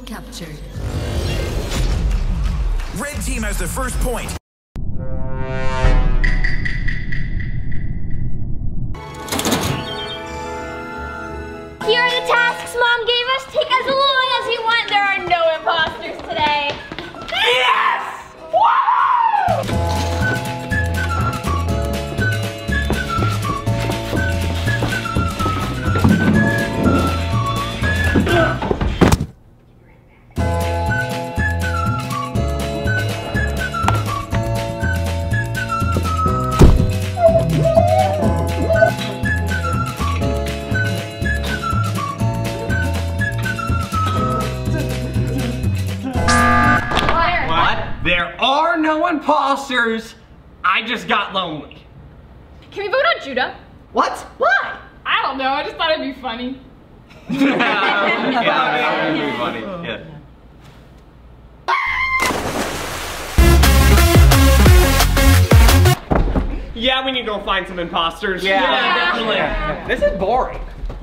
captured. Red team has the first point. Here are the tasks Mom gave us. Take as long as you want. There are no imposters today. Yes! Woo! There are no imposters. I just got lonely. Can we vote on Judah? What? Why? I don't know, I just thought it'd be funny. Yeah, that'd be funny. Yeah. Yeah, we need to go find some imposters. Yeah. Definitely. This is boring.